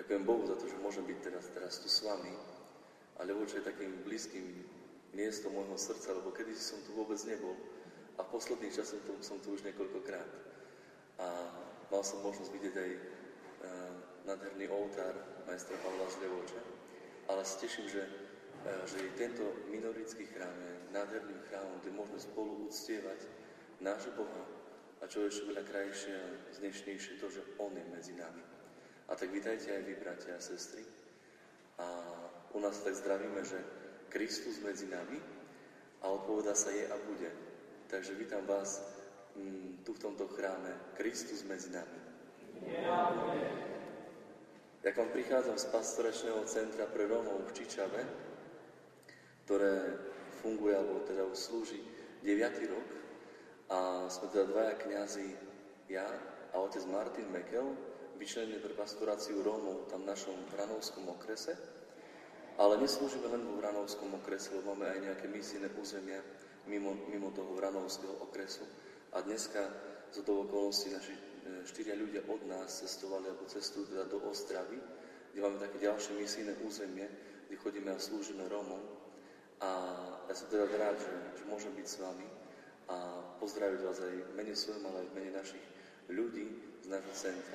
Ďakujem Bohu za to, že môžem byť teraz tu s vami. A Ľevoča je takým blízkym miestom môjho srdca, lebo kedysi som tu vôbec nebol. A v posledných časoch som tu už niekoľkokrát. A mal som možnosť vidieť aj nádherný oltár majstra Pavla z Ľevoče. Ale sa teším, že tento minorický chrám je nádherným chrámom, kde môžeme spolu uctievať nášho Boha. A čo je ešte veľa krajšie a znešnejšie, to, že On je medzi nami. A tak vítajte aj vy, bratia a sestry. A u nás tak zdravíme, že Kristus medzi nami a odpovedá sa je a bude. Takže vítam vás tu v tomto chráme. Kristus medzi nami. Ja vám prichádzam z pastoračného centra pre Rómov v Čičave, ktoré funguje, alebo teda už slúži 9. rok. A sme teda dvaja kňazi, ja a otec Martin Mekel, vyčlenení pre pastoráciu Rómov tam v našom Vranovskom okrese. Ale neslúžime len vo Vranovskom okrese, lebo máme aj nejaké misijné územia mimo toho Vranovského okresu. A dneska z toho okolností naši 4 ľudia od nás cestovali, alebo cestujú teda do Ostravy, kde máme také ďalšie misijné územie, kde chodíme a slúžime Rómom. A ja som teda rád, že môžem byť s vami a pozdraviť vás aj v mene svojom, ale aj v mene našich ľudí z nášho centra.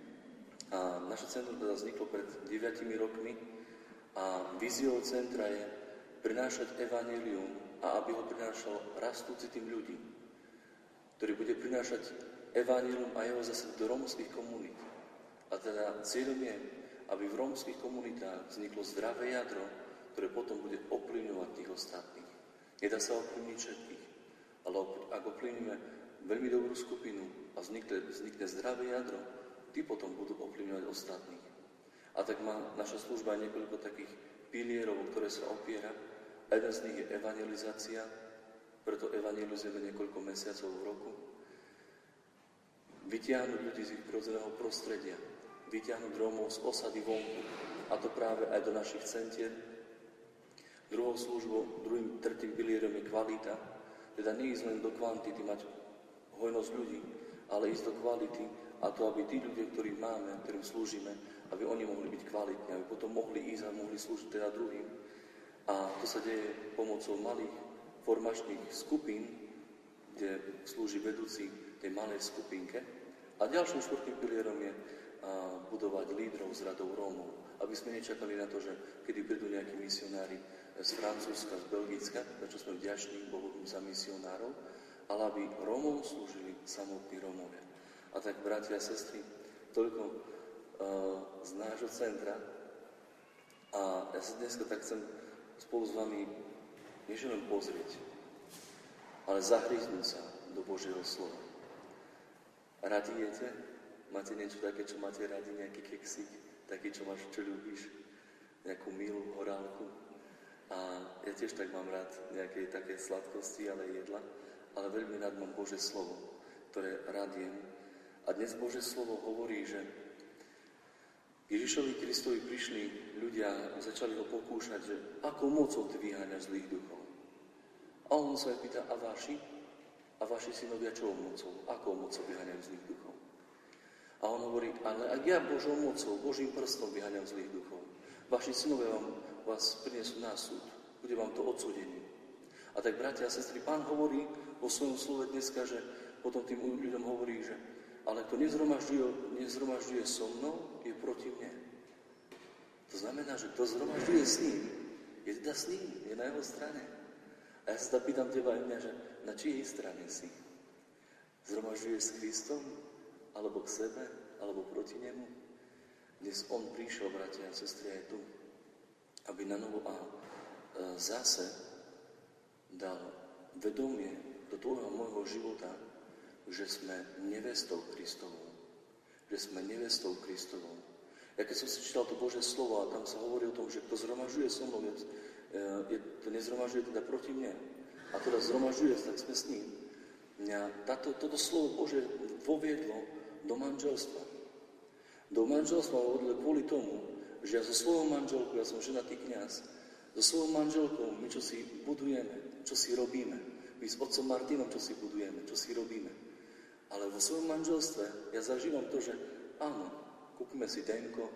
A naše centrum teda vzniklo pred 9 rokmi a víziou centra je prinášať evanjelium a aby ho prinášal rastúci tým ľudí, ktorý bude prinášať evanjelium a jeho zase do rómskych komunít. A teda cieľom je, aby v rómskych komunitách vzniklo zdravé jadro, ktoré potom bude ovplyvňovať tých ostatných. Nedá sa ovplyvniť všetkých, ale ak ovplyvníme veľmi dobrú skupinu a vznikne zdravé jadro, tí potom budú ovplyvňovať ostatných. A tak má naša služba aj niekoľko takých pilierov, o ktoré sa opiera. A jeden z nich je evangelizácia, preto evangelizujeme niekoľko mesiacov v roku. Vytiahnuť ľudí z ich prirodzeného prostredia, vytiahnuť Rómov z osady vonku, a to práve aj do našich centier. Druhou službou, tretím pilierom je kvalita, teda nie ísť len do kvantity, mať hojnosť ľudí, ale ísť do kvality a to, aby tí ľudia, ktorých máme, ktorým slúžime, aby oni mohli byť kvalitní, aby potom mohli ísť a mohli slúžiť teda druhým. A to sa deje pomocou malých formačných skupín, kde slúži vedúci tej malej skupinke. A ďalším štvrtým pilierom je budovať lídrov z radou Rómov, aby sme nečakali na to, že kedy prídu nejakí misionári z Francúzska, z Belgicka, za čo sme vďační Bohu za misionárov, ale aby Rómov slúžili samotní Rómovia. A tak, bratia a sestry, toľko z nášho centra. A ja sa dneska tak chcem spolu s vami neželem pozrieť, ale zahryznúť sa do Božieho slova. Radi jete? Máte niečo také, čo máte radi, nejaký keksík, taký, čo máš, čo ľúbiš, nejakú milú horálku. A ja tiež tak mám rád nejaké také sladkosti, ale jedla, ale veľmi rád mám Božie slovo, ktoré rád jem. A dnes Božie slovo hovorí, že Ježišovi Kristovi prišli ľudia a začali ho pokúšať, že akou mocou ty vyháňaš zlých duchov. A on sa aj pýta, a vaši synovia čou mocou? Akou mocou vyháňajú zlých duchov? A on hovorí, ale ak ja Božou mocou, Božím prstom vyháňam zlých duchov, vaši synovia vás prinesú na súd, bude vám to odsúdenie. A tak, bratia a sestry, Pán hovorí vo svojom slove dneska, že potom tým ľuďom hovorí, že ale kto nezhromažďuje so mnou, je proti mne. To znamená, že kto zhromažďuje s ním, je teda s ním, je na jeho strane. A ja sa teda pýtam teba aj mňa, že na čijej strane si? Zhromažďuješ s Kristom? Alebo k sebe? Alebo proti nemu? Dnes on prišiel, bratia a sestry, aj tu, aby na novo a zase dal vedomie do tvojho a môjho života, že sme nevestou Kristovou. Že sme nevestou Kristovou. Ja keď som si čítal to Božie slovo a tam sa hovorí o tom, že kto zhromažďuje so mnou, to nezhromažďuje teda proti mne. A teda zhromažďuje, tak sme s ním. Mňa toto slovo Bože voviedlo do manželstva. Do manželstva voviedlo kvôli tomu, že ja so svojou manželkou, ja som ženatý kňaz, so svojou manželkou my čo si budujeme, čo si robíme. My s otcom Martinom čo si budujeme, čo si robíme. Ale vo svojom manželstve ja zažívam to, že áno, kúpime si denko,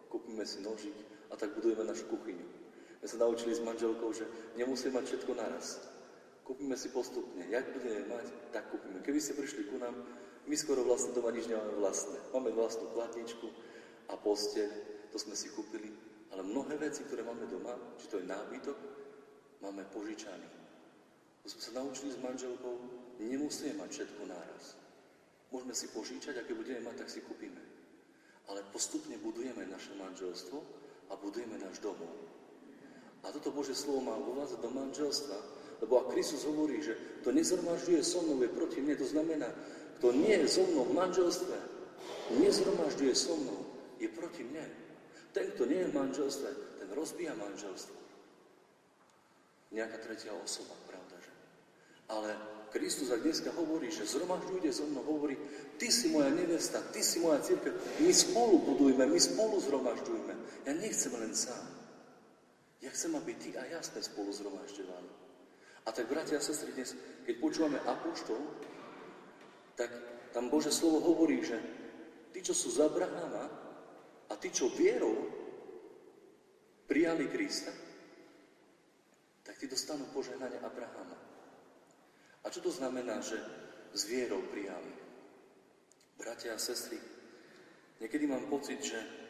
kúpime si nožík a tak budujeme našu kuchyňu. My sa naučili s manželkou, že nemusíme mať všetko naraz. Kúpime si postupne. Jak budeme mať, tak kúpime. Keby ste prišli ku nám, my skoro vlastne doma nič nemáme vlastné. Máme vlastnú chladničku a posteľ, to sme si kúpili. Ale mnohé veci, ktoré máme doma, či to je nábytok, máme požičaný. To sme sa naučili s manželkou, nemusíme mať všetko naraz. Môžeme si požičať, a keď budeme mať, tak si kúpime. Ale postupne budujeme naše manželstvo a budujeme náš domov. A toto Božie slovo má uvádzať do manželstva, lebo ak Kristus hovorí, že kto nezhromažďuje so mnou, je proti mne, to znamená, kto nie je so mnou v manželstve, nezhromažďuje so mnou, je proti mne. Ten, kto nie je v manželstve, ten rozbíja manželstvo. Nejaká tretia osoba, pravda, že? Ale Kristus ak dneska hovorí, že zhromažďujte so mnou, hovorí, ty si moja nevesta, ty si moja cirkev, my spolu budujme, my spolu zhromažďujme. Ja nechcem len sám. Ja chcem, aby ty a ja sme spolu zhromažďovali. A tak, bratia a sestry, dnes, keď počúvame apoštol, tak tam Božie slovo hovorí, že tí, čo sú z Abrahama a tí, čo vierou prijali Krista, tak tí dostanú požehnanie Abrahama. A čo to znamená, že s vierou prijali? Bratia a sestry, niekedy mám pocit,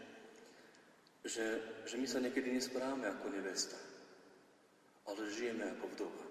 že my sa niekedy nesprávame ako nevesta, ale žijeme ako vdova.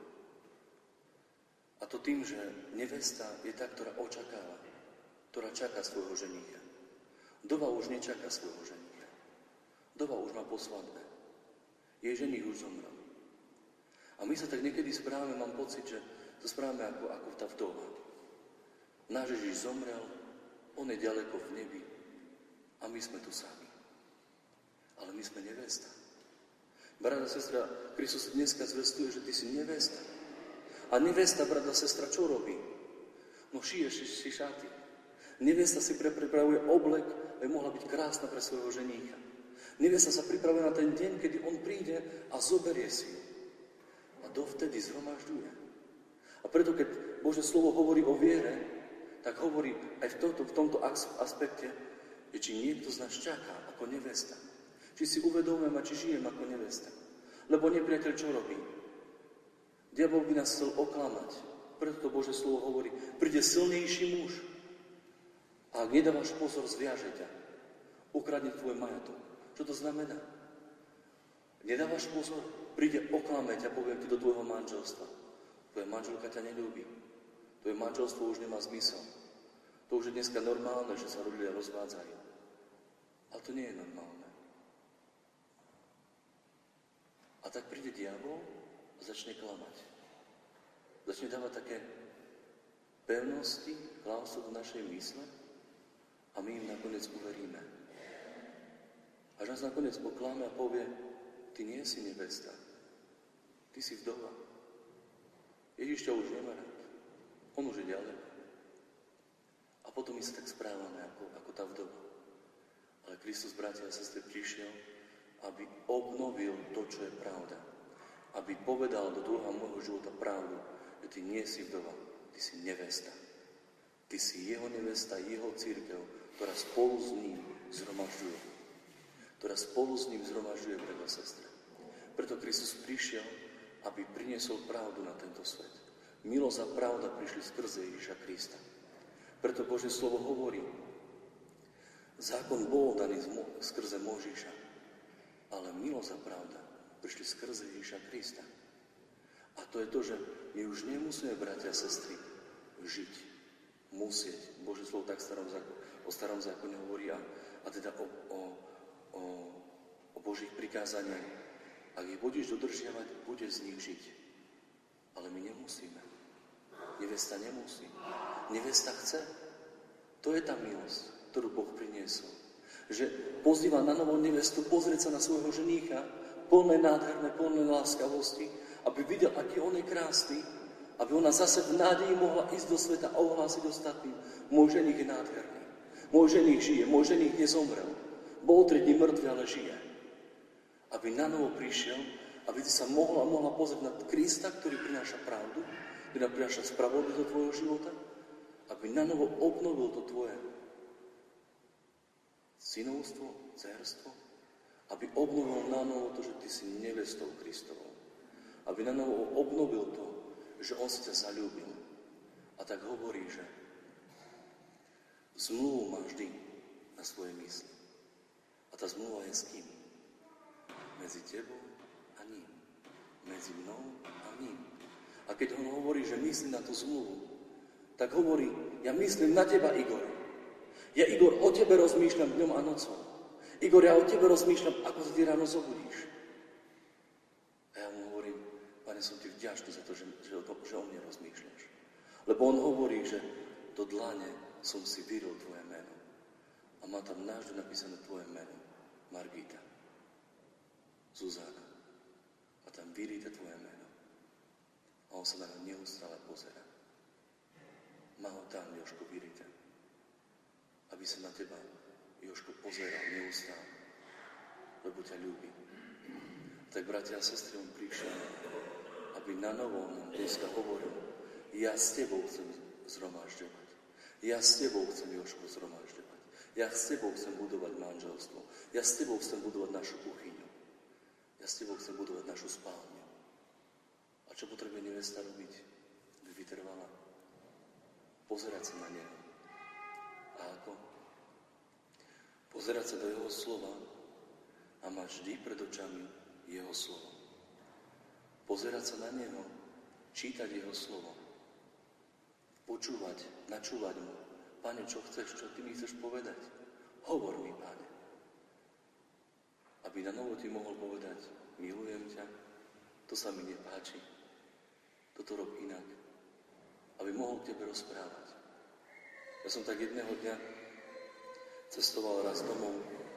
A to tým, že nevesta je tá, ktorá očakáva, ktorá čaká svojho ženícha. Vdova už nečaká svojho ženícha. Vdova už má po svadbe. Jej ženích už zomrel. A my sa tak niekedy správame, mám pocit, že to správame ako tá vdova. Náš Ježiš zomrel, on je ďaleko v nebi a my sme tu sami. Ale my sme nevesta. Brat a sestra, Kristus dneska zvestuje, že ty si nevesta. A nevesta, brat a sestra, čo robí? No šije si šaty. Nevesta si pripravuje oblek, aby mohla byť krásna pre svojho ženícha. Nevesta sa pripravuje na ten deň, kedy on príde a zoberie si ju. A dovtedy zhromažďuje. A preto, keď Božie slovo hovorí o viere, tak hovorí aj v tomto aspekte, že či niekto z nás čaká ako nevesta. Či si uvedomujeme, či žijem ako nevesta. Lebo nepriateľ čo robí? Diabol by nás chcel oklamať. Preto to Božie slovo hovorí, príde silnejší muž. A ak nedávaš pozor, zviaže ťa. Ukradne tvoj majetok. Čo to znamená? Nedávaš pozor, príde oklameť a poviem ti do tvojho manželstva. Tvoja manželka ťa neľúbi. Tvoje manželstvo už nemá zmysel. To už je dneska normálne, že sa ľudia rozvádzajú. Ale to nie je normálne. A tak príde diabol a začne klamať. Začne dávať také pevnosti, klamstvo do našej mysle a my im nakoniec uveríme. Až nás nakoniec poklame a povie, ty nie si nevesta, ty si vdova. Ježiš ťa už nemá rád, on už je ďaleko. A potom my sa tak správame ako tá vdova. Ale Kristus, bratia a sestry, prišiel, aby obnovil to, čo je pravda. Aby povedal do druhého môjho života pravdu, že ty nie si vdova, ty si nevesta. Ty si jeho nevesta, jeho cirkev, ktorá spolu s ním zhromažďuje. Ktorá spolu s ním zhromažďuje, bratia a sestry. Preto Kristus prišiel, aby priniesol pravdu na tento svet. Milosť a pravda prišli skrze Ježiša Krista. Preto Božie slovo hovorí, zákon bol daný skrze Mojžiša, ale milosť a pravda prišli skrze Ježiša Krista. A to je to, že my už nemusíme, bratia a sestry, žiť. Musieť. Božie slovo tak o starom zákone hovorí a teda o Božích prikázaniach. Ak ich budeš dodržiavať, budeš z nich žiť. Ale my nemusíme. Nevesta nemusí. Nevesta chce. To je tá milosť, ktorú Boh priniesol. Že pozýva na novú nevestu pozrieť sa na svojho ženícha, plné nádherné, plné láskavosti, aby videl, aký on je krásny, aby ona zase v nádeji mohla ísť do sveta a ohlásiť ostatným. Môj ženích je nádherný. Môj ženích žije, môj ženích nezomrel. Bol 3 dní mŕtvy, ale žije. Aby na novo prišiel, aby ty sa mohla pozrieť na Krista, ktorý prináša pravdu, ktorý prináša spravodlivosť do tvojho života, aby na novo obnovil to tvoje synovstvo, dcérstvo, aby obnovil na novo to, že ty si nevestou Kristovou. Aby na novo obnovil to, že on si ťa zaľúbil. A tak hovorí, že zmluvu má vždy na svojej mysli. A tá zmluva je s kým? Medzi tebou a ním. Medzi mnou a ním. A keď on hovorí, že myslí na tú zmluvu, tak hovorí, ja myslím na teba, Igor. Ja, Igor, o tebe rozmýšľam dňom a nocou. Igor, ja o tebe rozmýšľam, ako sa ty ráno zobudíš. A ja mu hovorím, Pane, som ti vďačný za to, že o mne rozmýšľaš. Lebo on hovorí, že do dlane som si vyril tvoje meno. A má tam navždy napísané tvoje meno. Margita. Zuzana. A tam vyrite tvoje meno. A on sa na ňa neustále pozerá. Má ho tam, Jožko, vyrite. Aby sa na teba, Jožko, pozeral neustále. Lebo ťa ľúbi. Tak, bratia a sestry, on prišiel, aby na novo nám dneska hovoril, ja s tebou chcem zhromažďovať. Ja s tebou chcem, Jožko, zhromažďovať. Ja s tebou chcem budovať manželstvo. Ja s tebou chcem budovať našu kuchyňu. Ja s tebou chcem budovať našu spálňu. A čo potrebuje nevesta robiť? Aby vytrvala. Pozerať sa na neho. A ako? Pozerať sa do jeho slova a mať vždy pred očami jeho slovo. Pozerať sa na neho, čítať jeho slovo. Počúvať, načúvať mu. Pane, čo chceš, čo ty mi chceš povedať? Hovor mi, Pane. Aby na novo ti mohol povedať, milujem ťa, to sa mi nepáči, toto rob inak. Aby mohol k tebe rozprávať. Ja som tak jedného dňa cestoval raz domov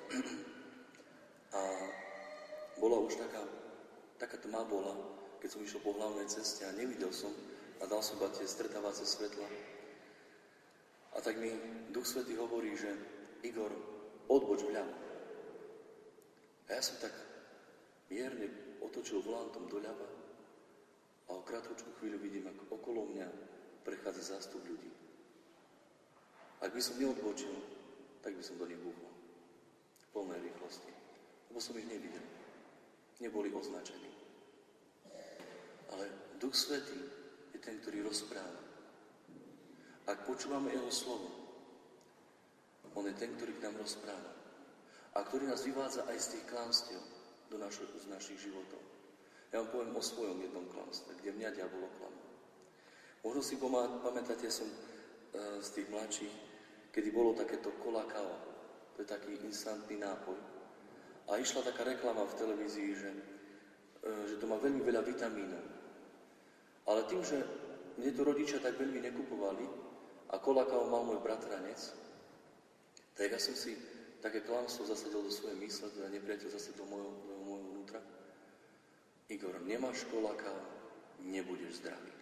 a bola už taká tma bola, keď som išiel po hlavnej ceste a nevidel som a dal som iba tie stretávacie svetla. A tak mi Duch Svätý hovorí, že Igor, odboč vľavo. A ja som tak mierne otočil volantom doľava a o krátku chvíľu vidím, ako okolo mňa prechádza zástup ľudí. Ak by som neodbočil, tak by som do nich búchol. V plnej rýchlosti. Lebo som ich nevidel. Neboli označení. Ale Duch Svätý je ten, ktorý rozpráva. Ak počúvame jeho slovo, on je ten, ktorý k nám rozpráva. A ktorý nás vyvádza aj z tých klamstiev z našich životov. Ja vám poviem o svojom jednom klamstve, kde mňa diabol oklamal. Možno si pamätáte, som z tých mladších, kedy bolo takéto kolakao. To je taký instantný nápoj. A išla taká reklama v televízii, že to má veľmi veľa vitamínov. Ale tým, že mne to rodičia tak veľmi nekupovali a kolakao mal môj bratranec, tak ja som si také klamstvo zasadil do svojej mysle, teda nepriateľ zasadil do môjho vnútra. Igor, nemáš kolakao, nebudeš zdravý.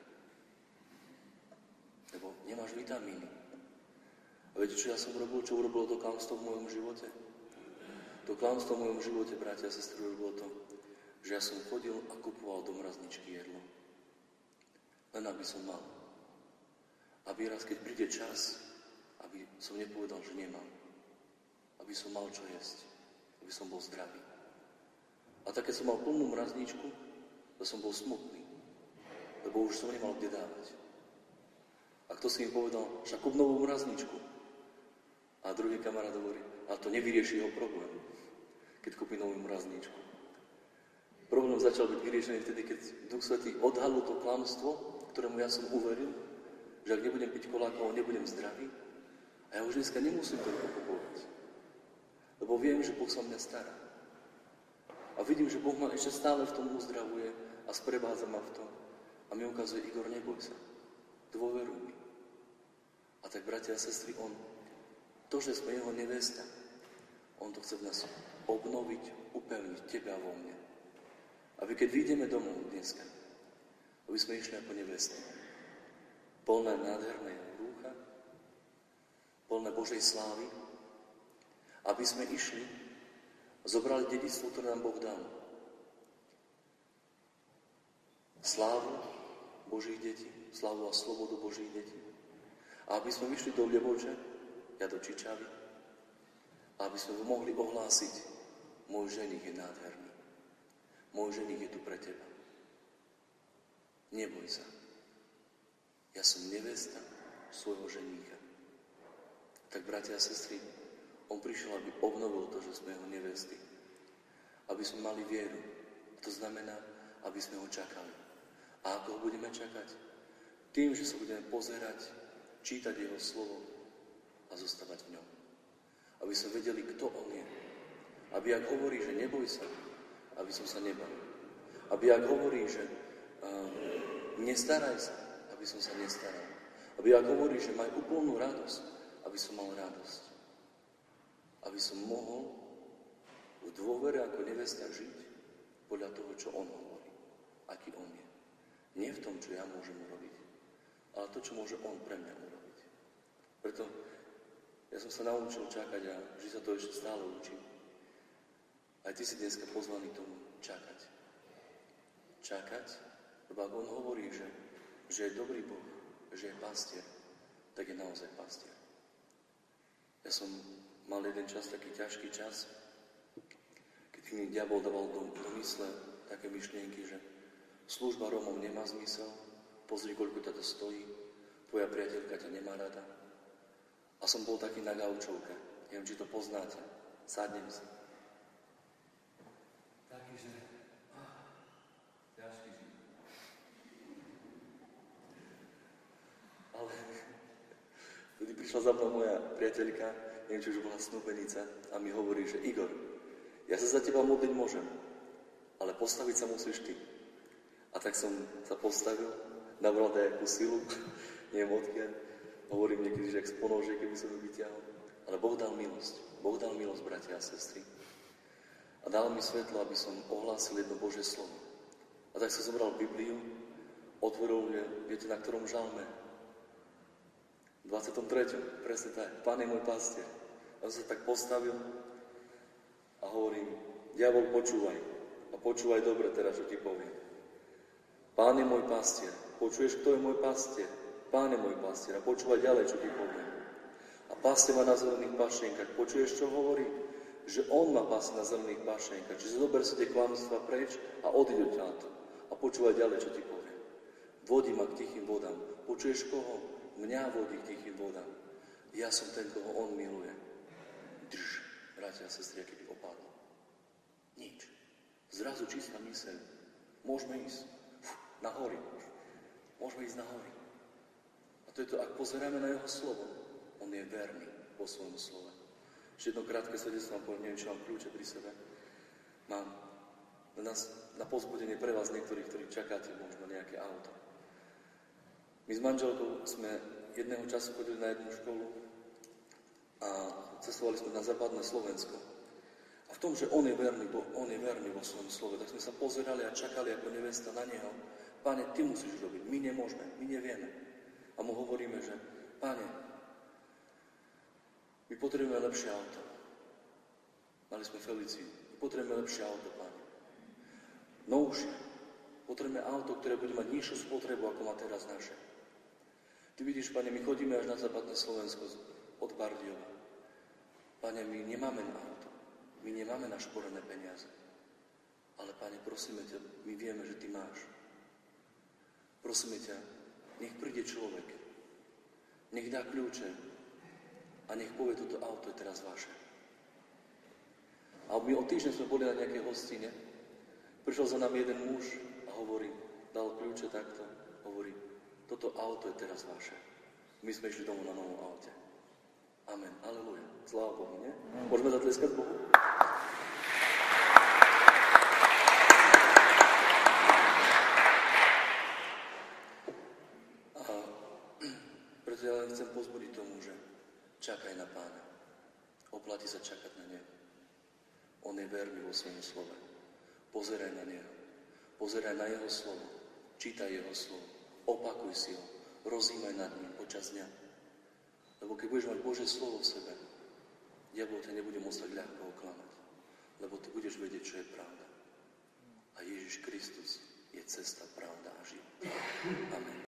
Lebo nemáš vitamíny. A viete, čo ja som robil? Čo urobilo to klamstvo v mojom živote? To klamstvo v mojom živote, bratia a sestry, urobilo to, že ja som chodil a kupoval do mrazničky jedlo. Len aby som mal. Aby raz, keď príde čas, aby som nepovedal, že nemám. Aby som mal čo jesť. Aby som bol zdravý. A tak, keď som mal plnú mrazničku, to som bol smutný. Lebo už som nemal kde dávať. A kto si mi povedal, však kúp novú mrazničku. A druhý kamarát hovorí, ale to nevyrieši jeho problém, keď kúpi novú mrazničku. Problém začal byť vyriešený vtedy, keď Duch Svätý odhalil to klamstvo, ktorému ja som uveril, že ak nebudem piť kolakao, nebudem zdravý. A ja už dneska nemusím toľko kupovať. Lebo viem, že Boh sa mňa stará. A vidím, že Boh ma ešte stále v tom uzdravuje a sprevádza ma v tom. A mi ukazuje, Igor, neboj sa. Dôveruj mi. A tak, bratia a sestry, to, že sme jeho nevesta, on to chce v nás obnoviť, upevniť teba vo mne. Aby keď vyjdeme domov dneska, aby sme išli ako nevesty, plné nádherného rúcha, plné Božej slávy, aby sme išli a zobrali dedičstvo, ktoré nám Boh dal. Slávu Božích detí, slávu a slobodu Božích detí. A aby sme vyšli do Ľeboče, ja do Čičavy, a aby sme mohli ohlásiť môj ženich je nádherný. Môj ženich je tu pre teba. Neboj sa. Ja som nevesta svojho ženícha. Tak, bratia a sestry, on prišiel, aby obnovil to, že sme jeho nevesty. Aby sme mali vieru. To znamená, aby sme ho čakali. A ako ho budeme čakať? Tým, že sa budeme pozerať, čítať jeho slovo a zostávať v ňom. Aby sme vedeli, kto on je. Aby ak hovorí, že neboj sa, aby som sa nebal. Aby ak hovorí, že nestaraj sa, aby som sa nestaral. Aby ak hovorí, že maj úplnú radosť, aby som mal radosť. Aby som mohol v dôvere ako nevesta žiť podľa toho, čo on hovorí. Aký on je. Nie v tom, čo ja môžem urobiť, ale to, čo môže on pre mňa urobiť. Preto ja som sa naučil čakať a že sa to ešte stále učím. Aj ty si dneska pozvaný k tomu čakať. Čakať, lebo ak on hovorí, že je dobrý Boh, že je pastier, tak je naozaj pastier. Ja som mal jeden čas, taký ťažký čas, keď mi diabol dával do mysle také myšlienky, že služba Rómov nemá zmysel, pozri, koľko ťa to stojí, tvoja priateľka ťa nemá rada. A som bol taký na gaučovke. Neviem, či to poznáte. Sadnem si. Taký, že ťažký život. Ale vtedy prišla za mnou moja priateľka, neviem, či už bola snúbenica, a mi hovorí, že Igor, ja sa za teba modliť môžem, ale postaviť sa musíš ty. A tak som sa postavil, nabral nejakú silu, neviem odkiaľ. Hovorím niekedy, že ak z ponože, keby som ju vyťahol. Ale Boh dal milosť. Boh dal milosť, bratia a sestry. A dal mi svetlo, aby som ohlásil jedno Božie slovo. A tak som zobral Bibliu, otvoril, viete, na ktorom žalme? 23. Presne tak. Pán je môj pastier. A som sa tak postavil a hovorím, diabol, počúvaj. A počúvaj dobre teraz, čo ti poviem. Pán je môj pastier. Počuješ, kto je môj pastier? Pán je môj pastier. A počúvaj ďalej, čo ti poviem. A pastie ma na zelených pašienkach. Počuješ, čo hovorí? Že on ma pastie na zelených pašienkach. Čiže zober si tie klamstvá preč a odíď odtiaľto. A počúvaj ďalej, čo ti poviem. Vodí ma k tichým vodám. Počuješ koho? Mňa vodí k tichým vodám. Ja som ten, koho on miluje. Drž, bratia a sestry, keby opadlo. Nič. Zrazu čistá myseľ. Môžeme ísť na hory. Môžeme ísť na hory. A to je to, ak pozeráme na jeho slovo, on je verný vo svojom slove. Ešte jedno krátke svedectvo vám poviem, neviem, či mám kľúče pri sebe. Mám na povzbudenie pre vás niektorých, ktorí čakáte možno nejaké auto. My s manželkou sme jedného času chodili na jednu školu a cestovali sme na západné Slovensko. A v tom, že on je verný vo svojom slove, tak sme sa pozerali a čakali ako nevesta na neho. Páne, ty musíš robiť, my nemôžeme, my nevieme. A mu hovoríme, že Páne, my potrebujeme lepšie auto. Mali sme Feliciu. My potrebujeme lepšie auto, Páne. Novšie. Potrebujeme auto, ktoré bude mať nižšiu spotrebu, ako má teraz naše. Ty vidíš, Pane, my chodíme až na západné Slovensko od Bardiova. Pane, my nemáme na auto. My nemáme našporené peniaze. Ale, Pane, prosíme ťa, my vieme, že ty máš. Prosíme ťa, nech príde človek, nech dá kľúče a nech povie, toto auto je teraz vaše. A my o týždeň sme boli na nejakej hostine, prišiel za nami jeden muž a hovorí, dal kľúče takto, hovorí, toto auto je teraz vaše. My sme išli domov na novom aute. Amen. Aleluja. Sláva Bohu, nie? Môžeme zatleskať Bohu? Ja len chcem pozbudiť tomu, že čakaj na Pána. Oplatí sa čakať na Neho. On je verný vo svojom slove. Pozeraj na Neho. Pozeraj na Jeho slovo. Čítaj Jeho slovo. Opakuj si ho. Rozímaj nad ním počas dňa. Lebo keď budeš mať Božie slovo v sebe, diabol ťa nebude môcť tak ľahko oklamať. Lebo ty budeš vedieť, čo je pravda. A Ježiš Kristus je cesta, pravda a život. Amen.